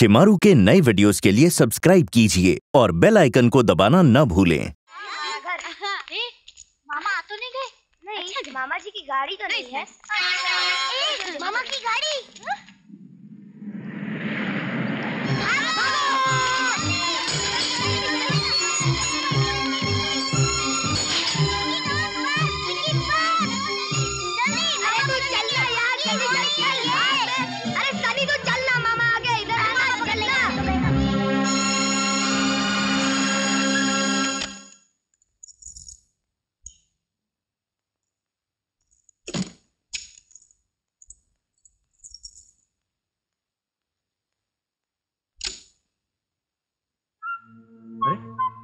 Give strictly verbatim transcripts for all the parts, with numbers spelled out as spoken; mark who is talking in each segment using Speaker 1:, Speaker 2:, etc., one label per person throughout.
Speaker 1: शिमारू के नए वीडियोस के लिए सब्सक्राइब कीजिए और बेल आइकन को दबाना न भूलें।
Speaker 2: मामा आ तो नहीं गए? नहीं, अच्छा, मामा जी की गाड़ी तो नहीं है। ए, मामा की गाड़ी। अरे सनी तो चलना, मामा आ गए इधर।
Speaker 3: अरे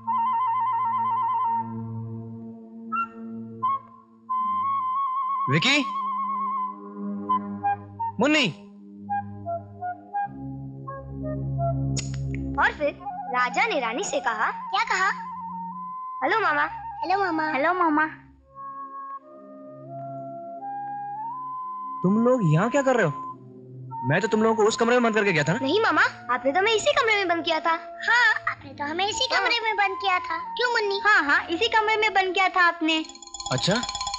Speaker 3: विकी, मुन्नी।
Speaker 2: और फिर राजा ने रानी से कहा। क्या कहा? हेलो मामा। हेलो मामा। हेलो मामा।
Speaker 3: तुम लोग यहाँ क्या कर रहे हो? मैं तो तुम लोगों को उस कमरे में बंद करके गया था ना?
Speaker 2: नहीं मामा, आपने तो हमें इसी कमरे में बंद किया था। हाँ, आपने तो हमें इसी कमरे हाँ। में बंद किया था। क्यों मुन्नी? हाँ हाँ, इसी कमरे में बंद किया था आपने।
Speaker 3: अच्छा।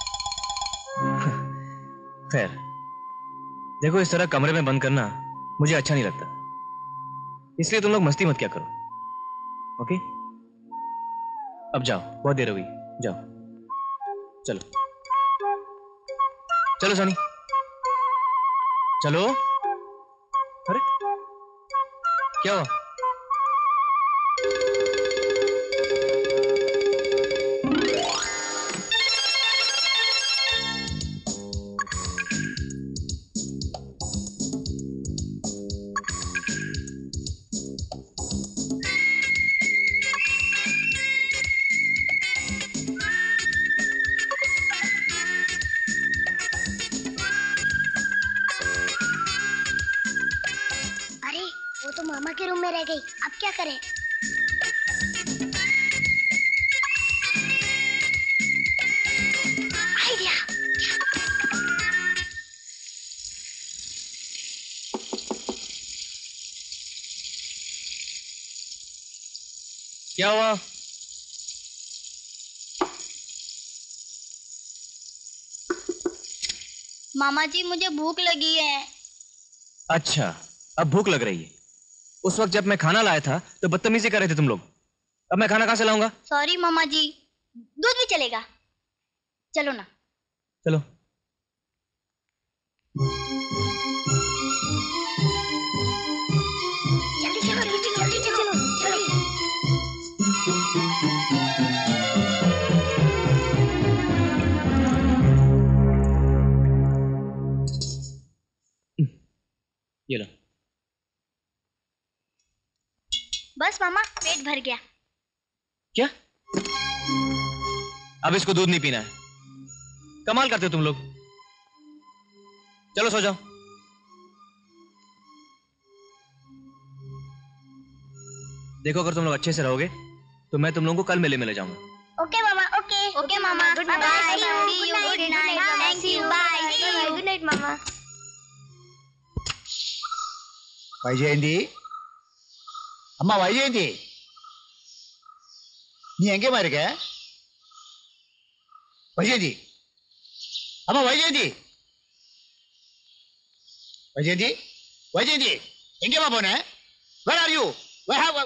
Speaker 3: खैर, देखो, इस तरह कमरे में बंद करना मुझे अच्छा नहीं लगता, इसलिए तुम लोग मस्ती मत क्या करो, ओके? अब जाओ, बहुत देर हो गई, जाओ। चलो चलो सनी, चलो। अरे क्या हुआ?
Speaker 2: वो तो मामा के रूम में रह गई, अब क्या करें? आइडिया।
Speaker 3: क्या हुआ?
Speaker 2: मामा जी, मुझे भूख लगी है।
Speaker 3: अच्छा, अब भूख लग रही है। उस वक्त जब मैं खाना लाया था तो बदतमीजी कर रहे थे तुम लोग। अब मैं खाना कहां से लाऊंगा?
Speaker 2: सॉरी मामा जी, दूध भी चलेगा। चलो ना।
Speaker 3: चलो।
Speaker 2: जल्दी चलो, जल्दी जल्दी चलो, चलो।
Speaker 3: ये लो।
Speaker 2: बस मामा, पेट भर गया।
Speaker 3: क्या? अब इसको दूध नहीं पीना है? कमाल करते हो तुम लोग। चलो सो जाओ। देखो, अगर तुम लोग अच्छे से रहोगे तो मैं तुम लोगों को कल मेले में ले जाऊंगा।
Speaker 2: ओके मामा, ओके ओके मामा। Good night, see you, good night, thank you, bye, good night मामा।
Speaker 4: ವೈಜಯಂತಿ, ಅಮ್ಮ ವೈಜಯಂತಿ, ನೀ ಹೆಂಗೆ ಮಾರಿಕೆ? ವೈಜಯಂತಿ, ಅಮ್ಮ ವೈಜಯಂತಿ, ವೈಜಯಂತಿ, ವೈಜಯಂತಿ, ಹೆಂಗೆ ಬಾಬೋನೆ? Where are you? Where have?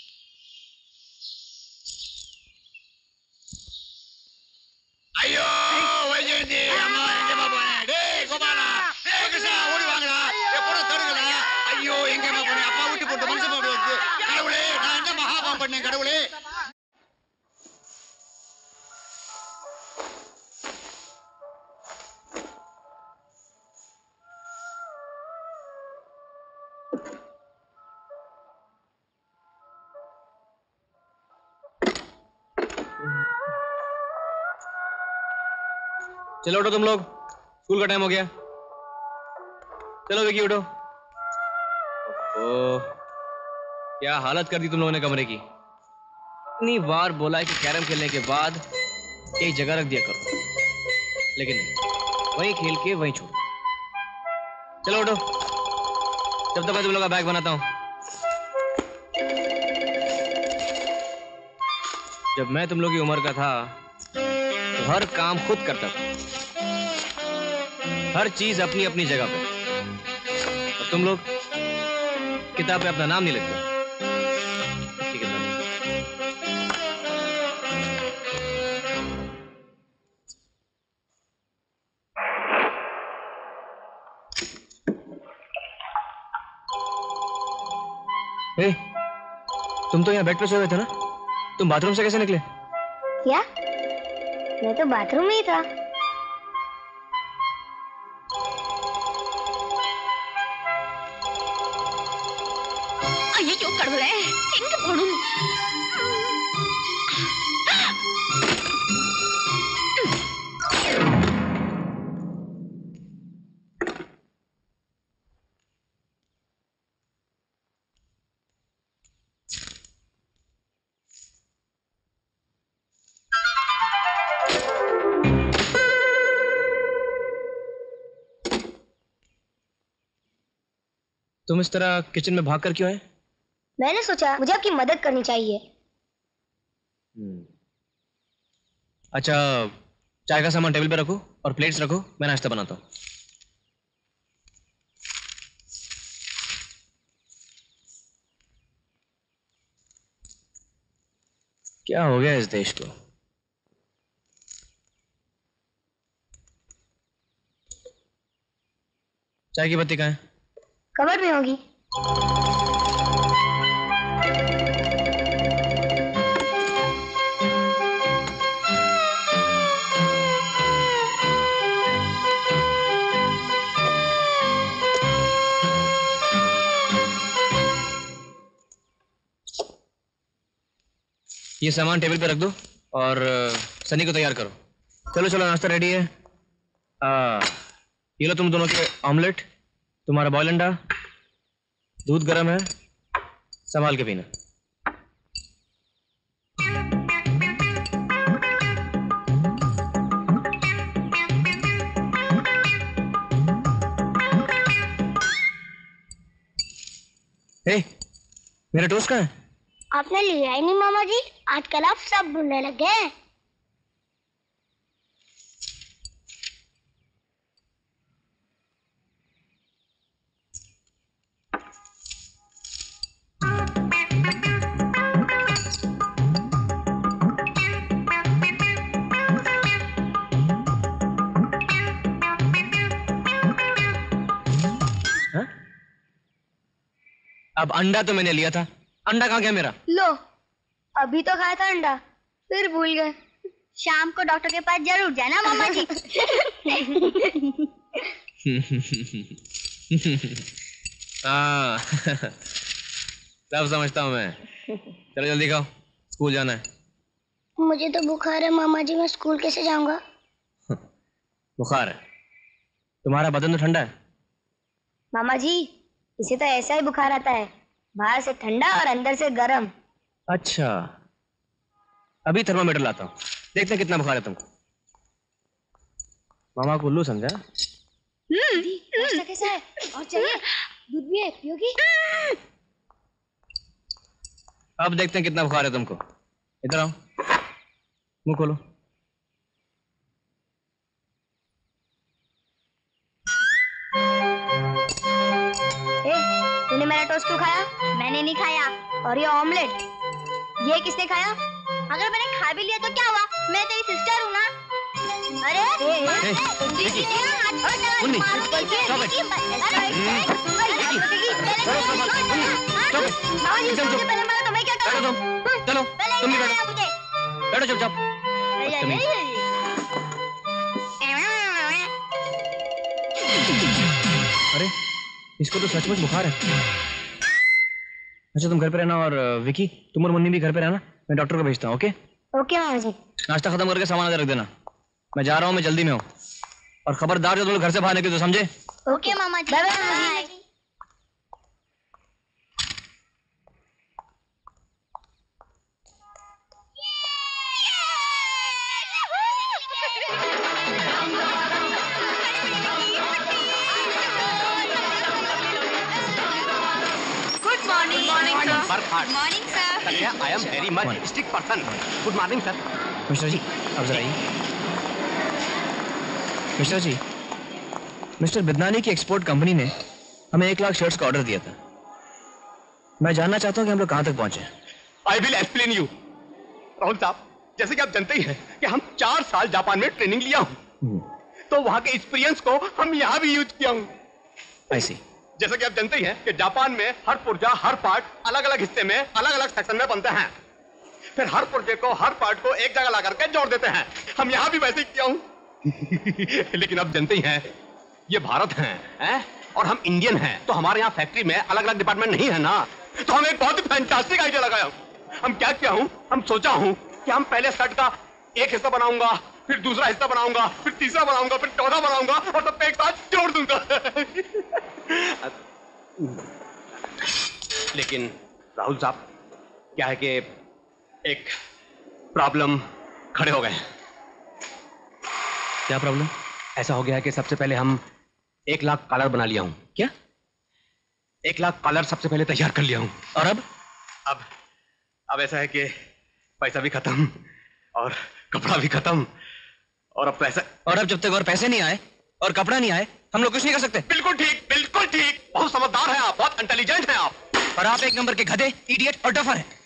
Speaker 4: ಅಯ್ಯೋ ವೈಜಯಂತಿ, ಅಮ್ಮ ಹೆಂಗೆ ಬಾಬೋನೆ? ಡೇ ಗೋಪಾಲ, ಡೇ ಕೃಷ್ಣ, ಓಡಿ ವಾಂಗಡಾ, ಎಪ್ಪಡ ತಡುಗಡಾ. ஐயோ, எங்க போனே? அப்பா விட்டு போட்டு மனுஷன் போட்டு வச்சு. கடவுளே, நான் என்ன மகாபாவம் பண்ணேன் கடவுளே?
Speaker 3: चलो उठो तुम लोग, स्कूल का टाइम हो गया। चलो विकी उठो। ओ, क्या हालत कर दी तुम लोगों ने कमरे की। इतनी बार बोला है कि कैरम खेलने के बाद एक जगह रख दिया करो, लेकिन नहीं, वहीं खेल के वहीं छोड़। चलो उठो, जब तक मैं तुम लोग का बैग बनाता हूँ। जब मैं तुम लोग की उम्र का था तो हर काम खुद करता था, हर चीज अपनी अपनी जगह पे। और तुम लोग किताब पे अपना नाम नहीं लिखते। इसकी किताब ए, तुम तो यहाँ बेड पे सो रहे थे ना? तुम बाथरूम से कैसे निकले?
Speaker 2: क्या? मैं तो बाथरूम में ही था।
Speaker 5: अय्यो कड़वले इंग पोडू
Speaker 3: तुम इस तरह किचन में भागकर क्यों आए?
Speaker 2: मैंने सोचा मुझे आपकी मदद करनी चाहिए।
Speaker 3: अच्छा, चाय का सामान टेबल पे रखो और प्लेट्स रखो, मैं नाश्ता बनाता हूँ। क्या हो गया इस देश को? चाय की बत्ती कहाँ है?
Speaker 2: कमर में होगी।
Speaker 3: ये सामान टेबल पे रख दो और सनी को तैयार करो। चलो चलो, नाश्ता रेडी है। आ, ये लो तुम दोनों के ऑमलेट, तुम्हारा बॉयल अंडा, दूध गर्म है, संभाल के पीना। हे, मेरा टोस्ट कहाँ है?
Speaker 2: आपने लिया ही नहीं मामा जी। आजकल आप सब भूलने लगे हैं।
Speaker 3: हाँ? अब अंडा तो मैंने लिया था, अंडा कहाँ गया मेरा?
Speaker 2: लो, अभी तो खाया था अंडा, फिर भूल गए। शाम को डॉक्टर के पास जरूर जाना मामा जी।
Speaker 3: हाँ, सब समझता हूँ मैं। चलो जल्दी खाओ, स्कूल जाना है।
Speaker 2: मुझे तो बुखार है मामा जी, मैं स्कूल कैसे जाऊंगा?
Speaker 3: बुखार है? तुम्हारा बदन तो ठंडा है।
Speaker 2: मामा जी, इसे तो ऐसा ही बुखार आता है, बाहर से ठंडा और अंदर से गर्म।
Speaker 3: अच्छा, अभी थर्मामीटर लाता हूँ, देखते हैं कितना बुखार है तुमको। मामा को उल्लू समझा?
Speaker 2: नाश्ता कैसा है? और चाहिए? दूध भी है, पियोगी?
Speaker 3: अब देखते हैं कितना बुखार है तुमको। इधर आओ, मुंह खोलो।
Speaker 2: ए, तूने मेरा टोस्ट क्यों खाया? मैंने नहीं खाया। और ये ऑमलेट, ये किसने खाया? अगर मैंने खा भी लिया तो क्या हुआ? मैं तेरी सिस्टर हूँ ना। अरे,
Speaker 3: ए, ए,
Speaker 2: विकी,
Speaker 3: मुन्नी,
Speaker 2: मारो
Speaker 3: stop it.
Speaker 2: Vicky,
Speaker 3: Stop it.
Speaker 2: Vicky, अरे,
Speaker 3: हम्म,
Speaker 2: अरे,
Speaker 3: विकी,
Speaker 2: विकी, पहले
Speaker 3: चलो,
Speaker 2: मुझे
Speaker 3: चलो,
Speaker 2: छोड़
Speaker 3: मुन्नी,
Speaker 2: दो।
Speaker 3: stop it.
Speaker 2: मामा जी,
Speaker 3: एकदम
Speaker 2: मुझे
Speaker 3: चुप।
Speaker 2: पहले मारो तो मैं क्या
Speaker 3: बैठो
Speaker 2: करूँ?
Speaker 3: तुम, चलो,
Speaker 2: पहले
Speaker 3: तुम भी
Speaker 2: इधर
Speaker 3: बैठो।
Speaker 2: आना मुझे।
Speaker 3: बैठो चुपचाप।
Speaker 2: अरे, अरे,
Speaker 3: बदतमीज। अरे, इसको तो सचमुच बुखार है। अच्छा, तुम घर पे रहना, और विकी तुम और मुन्नी भी घर पे रहना, मैं डॉक्टर को भेजता हूँ। ओके?
Speaker 2: ओके मामा जी।
Speaker 3: नाश्ता खत्म करके सामान अंदर रख देना, मैं जा रहा हूँ, मैं जल्दी में हूँ। और खबरदार जो तुम लोग घर से बाहर निकले तो समझे?
Speaker 2: ओके मामा जी। बाय बाय मामा जी।
Speaker 5: Good morning. Morning sir.
Speaker 3: Work hard.
Speaker 5: Morning sir.
Speaker 4: I am very much strict person. Good morning sir.
Speaker 3: Mister जी अब जरा आइए। मिस्टर जी, मिस्टर बिदनानी की एक्सपोर्ट कंपनी ने हमें एक लाख शर्ट्स का ऑर्डर दिया था। मैं जानना चाहता हूँ कि हम लोग कहाँ तक पहुंचे।
Speaker 4: I will explain you. Rahul साहब, जैसे कि आप जानते ही हैं कि हम चार साल जापान में ट्रेनिंग लिया हूँ, तो वहां के एक्सपीरियंस को हम यहाँ भी यूज किया हूँ।
Speaker 3: ऐसी
Speaker 4: जैसे कि आप जानते ही हैं कि जापान में हर पुर्जा, हर पार्ट अलग अलग हिस्से में, अलग अलग सेक्शन में बनते हैं। फिर हर पुर्जे को, हर पार्ट को एक जगह ला करके जोड़ देते हैं। हम यहाँ भी वैसे ही किया हूँ। लेकिन आप जानते ही हैं ये भारत है, है? और हम इंडियन हैं, तो हमारे यहाँ फैक्ट्री में अलग अलग डिपार्टमेंट नहीं है ना। तो हमें एक बहुत ही फैंटास्टिक आइडिया लगाया। हम क्या किया हूँ, हम सोचा हूँ कि हम पहले शर्ट का एक हिस्सा बनाऊंगा, फिर दूसरा हिस्सा बनाऊंगा, फिर तीसरा बनाऊंगा, फिर चौथा बनाऊंगा और सबको एक साथ जोड़ दूंगा। लेकिन राहुल साहब, क्या है कि एक प्रॉब्लम खड़े हो गए।
Speaker 3: क्या प्रॉब्लम?
Speaker 4: ऐसा हो गया है कि सबसे पहले हम एक लाख कॉलर बना लिया हूं।
Speaker 3: क्या?
Speaker 4: एक लाख कॉलर सबसे पहले तैयार कर लिया हूं।
Speaker 3: और अब?
Speaker 4: अब अब ऐसा है कि पैसा भी खत्म और कपड़ा भी खत्म, और अब पैसा
Speaker 3: और अब जब तक और पैसे नहीं आए और कपड़ा नहीं आए, हम लोग कुछ नहीं कर सकते।
Speaker 4: बिल्कुल ठीक, बिल्कुल ठीक। बहुत समझदार हैं आप, बहुत इंटेलिजेंट हैं आप।
Speaker 3: और आप एक नंबर के गधे, इडियट और डफर हैं।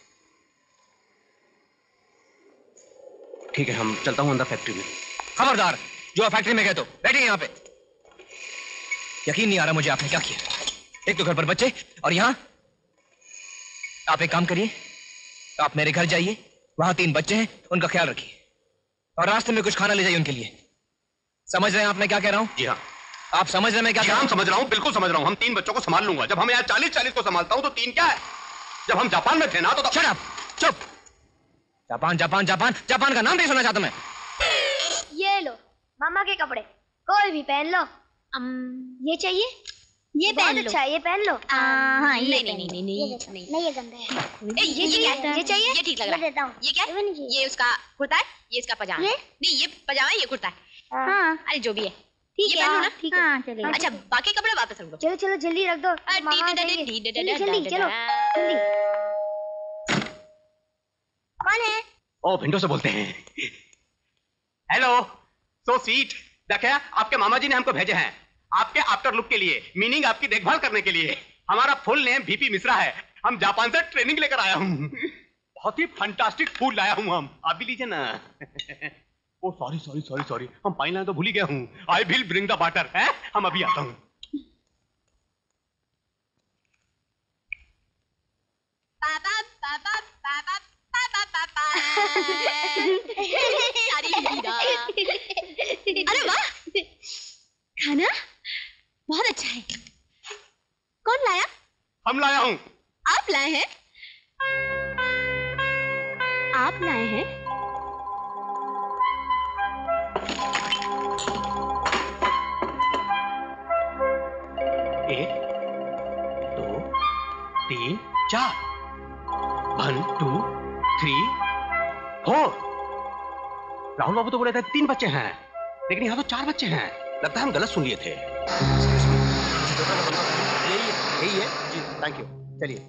Speaker 4: ठीक है, हम चलता हूं अंदर फैक्ट्री में।
Speaker 3: खबरदार, जो आप फैक्ट्री में गए तो बैठिए यहाँ पे। यकीन नहीं आ रहा मुझे आपने क्या किया। एक तो घर पर बच्चे और यहाँ। आप एक काम करिए, आप मेरे घर जाइए, वहां तीन बच्चे हैं, उनका ख्याल रखिए और रास्ते में कुछ खाना ले जाइए उनके लिए। समझ रहे हैं आप मैं क्या कह रहा हूँ?
Speaker 4: जी हाँ।
Speaker 3: आप समझ रहे हैं मैं क्या कह रहा हूँ?
Speaker 4: समझ रहा हूँ, बिल्कुल समझ रहा हूँ। हम तीन बच्चों को संभाल लूंगा। जब हम यहाँ चालीस चालीस को संभालता हूँ तो तीन क्या है? जब हम जापान में थे ना तो
Speaker 3: शट अप, चुप। जापान जापान जापान जापान का नाम नहीं सुनना चाहता मैं।
Speaker 2: ये लो मामा के कपड़े, कोई भी पहन लो।
Speaker 5: अम,
Speaker 2: ये चाहिए?
Speaker 5: ये
Speaker 2: बहुत
Speaker 5: पहन लो।
Speaker 2: अच्छा है, ये पहन लो।
Speaker 5: आ, हाँ, ये
Speaker 2: नहीं
Speaker 5: नहीं नहीं नहीं नहीं
Speaker 2: ये
Speaker 5: नहीं।
Speaker 2: नहीं, ये गंदा है।
Speaker 5: ए, ये
Speaker 2: ये
Speaker 5: क्या
Speaker 2: चाहिए?
Speaker 5: है?
Speaker 2: ये चाहिए?
Speaker 5: ये ठीक लग रहा
Speaker 2: मैं
Speaker 5: है।
Speaker 2: देता हूँ।
Speaker 5: ये क्या
Speaker 2: ये
Speaker 5: है?
Speaker 2: भी नहीं चाहिए।
Speaker 5: ये उसका कुर्ता है, ये इसका पजामा है।
Speaker 2: ये?
Speaker 5: नहीं, ये पजामा है, ये कुर्ता है।
Speaker 2: हाँ
Speaker 5: अरे जो भी है,
Speaker 2: ठीक
Speaker 5: ये
Speaker 2: है,
Speaker 5: पहन लो
Speaker 2: हाँ,
Speaker 5: ना।
Speaker 2: ठीक है।
Speaker 5: हाँ, चलिए। अच्छा, बाकी कपड़े वापस रख दो।
Speaker 2: चलो चलो जल्दी रख दो।
Speaker 5: अरे,
Speaker 2: मामा
Speaker 5: डी- डी-
Speaker 2: आएंगे।
Speaker 5: डी- डी-
Speaker 2: जल्दी
Speaker 5: डी-
Speaker 2: जल्दी
Speaker 5: डी-
Speaker 2: चलो
Speaker 5: डी-
Speaker 2: जल्दी। कौन है?
Speaker 4: ओ विंडो से बोलते हैं। Hello, so sweet. देखिए, आपके मामा जी ने हमको भेजे हैं आपके आफ्टर लुक के लिए, मीनिंग आपकी देखभाल करने के लिए। हमारा फुल नेम वीपी मिश्रा है। हम जापान से ट्रेनिंग लेकर आया हूँ। बहुत ही फंटास्टिक फूड लाया हूँ हम, आप भी लीजिए ना। ओ सॉरी सॉरी सॉरी सॉरी, हम पानी लाना तो भूल ही गया हूँ। I will bring the water. है, हम अभी आता हूँ।
Speaker 5: पापा पापा पापा पापा पापा। अरे हीरा। अरे वाह, खाना बहुत अच्छा है। कौन लाया?
Speaker 4: हम लाया हूँ।
Speaker 5: आप लाए हैं? आप लाए हैं?
Speaker 4: एक, दो, तीन, चार। One, two, three, four. Rahul बाबू तो बोले थे तीन बच्चे हैं, लेकिन यहाँ तो चार बच्चे हैं। लगता है हम गलत सुन लिए थे। यही यही है जी, थैंक यू। चलिए।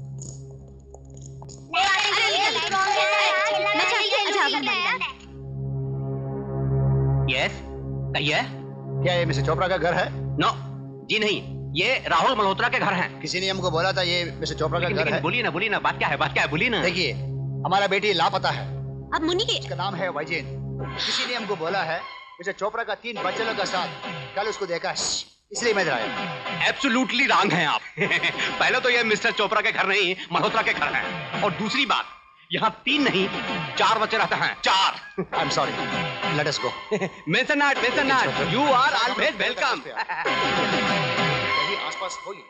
Speaker 4: यस, कहिए।
Speaker 6: क्या ये मिस्टर चोपड़ा का घर है?
Speaker 4: नो जी नहीं, ये राहुल मल्होत्रा के घर हैं।
Speaker 6: किसी ने हमको बोला था ये मिस्टर चोपड़ा का
Speaker 4: लेकिन,
Speaker 6: घर
Speaker 4: लेकिन
Speaker 6: है।
Speaker 4: बोलिए ना, बोलिए ना, बात क्या है, बात क्या है, बोलिए ना।
Speaker 6: देखिए, हमारा बेटी लापता है।
Speaker 5: अब मुन्नी के
Speaker 6: उसका नाम है वैजयंत। किसी ने हमको बोला है मिस्टर चोपड़ा का तीन बच्चों का साथ कल उसको देखा है, इसलिए मैं इधर आया।
Speaker 4: एब्सोल्युटली रॉन्ग हैं आप। पहले तो ये मिस्टर चोपड़ा के घर नहीं, मल्होत्रा के घर हैं। और दूसरी बात, यहाँ तीन नहीं चार बच्चे रहते हैं, चार।
Speaker 6: I am sorry, let us go.
Speaker 4: Mention not, mention not, you are always welcome.
Speaker 6: कहीं आसपास होगी।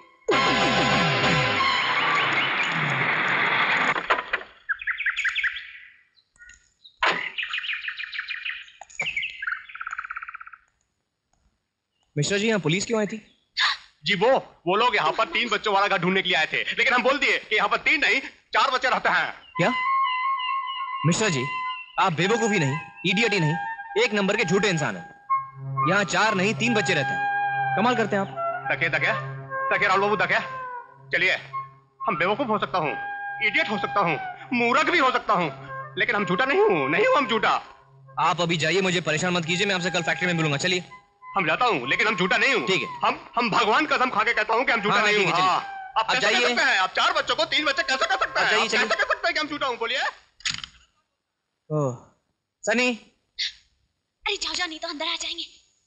Speaker 3: मिश्रा जी यहाँ पुलिस क्यों आई थी?
Speaker 4: जी वो वो लोग यहाँ पर तीन बच्चों वाला घर ढूंढने के लिए आए थे, लेकिन हम बोल दिए कि यहाँ पर तीन नहीं चार बच्चे रहते हैं।
Speaker 3: क्या? मिश्रा जी, आप बेवकूफी नहीं, इडियट ही नहीं, एक नंबर के झूठे इंसान हैं। यहाँ चार नहीं तीन बच्चे रहते हैं। कमाल करते हैं आप।
Speaker 4: तके तके तके राहुल बाबू तके। चलिए, हम बेवकूफ हो सकता हूँ, इडियट हो सकता हूँ, मूर्ख भी हो सकता हूँ, लेकिन हम झूठा नहीं हूँ, नहीं हूँ हम झूठा।
Speaker 3: आप अभी जाइए, मुझे परेशान मत कीजिए, मैं आपसे कल फैक्ट्री में मिलूंगा। चलिए।
Speaker 4: हम जाता हूँ, लेकिन हम झूठा नहीं हूँ।
Speaker 3: ठीक है।
Speaker 4: हम हम भगवान कसम खा के कहता हूँ कि हम झूठा
Speaker 3: हाँ,
Speaker 4: नहीं
Speaker 3: ठीक है,
Speaker 4: हूँ। हाँ। आप
Speaker 3: अब
Speaker 4: कैसे कह
Speaker 3: जाइए।
Speaker 4: सकते हैं? आप चार बच्चों को तीन बच्चे कैसे कर सकते हैं?
Speaker 3: जाइए,
Speaker 4: आप कैसे
Speaker 3: चलिए।
Speaker 4: कर सकते हैं कि हम झूठा हूँ? बोलिए।
Speaker 3: ओह, सनी।
Speaker 5: अरे जाओ जाओ, नहीं तो अंदर आ जाएंगे।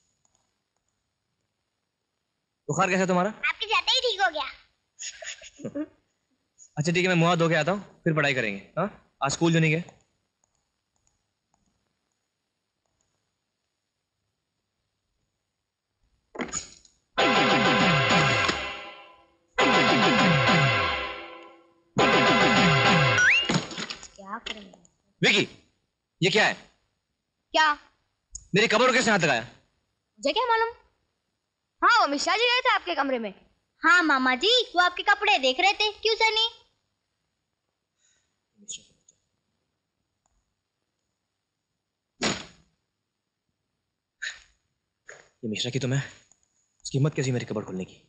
Speaker 3: बुखार कैसा है तुम्हारा?
Speaker 2: आपके जाते ही ठीक हो गया।
Speaker 3: अच्छा ठीक है, मैं मुंह हाथ धो के आता हूँ, फिर पढ़ाई करेंगे। हाँ, आज स्कूल जो नहीं गए।
Speaker 2: क्या करेंगे?
Speaker 3: विकी, ये क्या है?
Speaker 2: क्या?
Speaker 3: मेरी कमर को कैसे हाथ लगाया?
Speaker 2: मुझे क्या मालूम? हाँ, वो मिश्रा जी गए थे आपके कमरे में। हाँ मामा जी, वो आपके कपड़े देख रहे थे। क्यों सनी?
Speaker 3: ये मिश्रा की तो मैं, उसकी हिम्मत कैसी मेरी कबर खोलने की।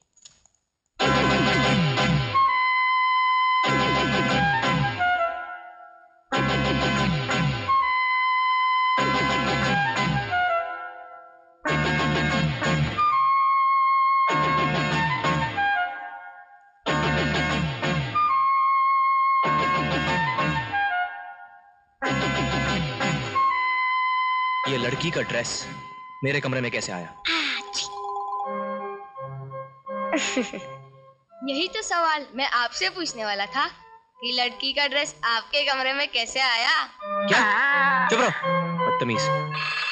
Speaker 3: ये लड़की का ड्रेस मेरे कमरे में कैसे आया?
Speaker 2: यही तो सवाल मैं आपसे पूछने वाला था कि लड़की का ड्रेस आपके कमरे में कैसे आया?
Speaker 3: क्या? चुप रहो, बदतमीज।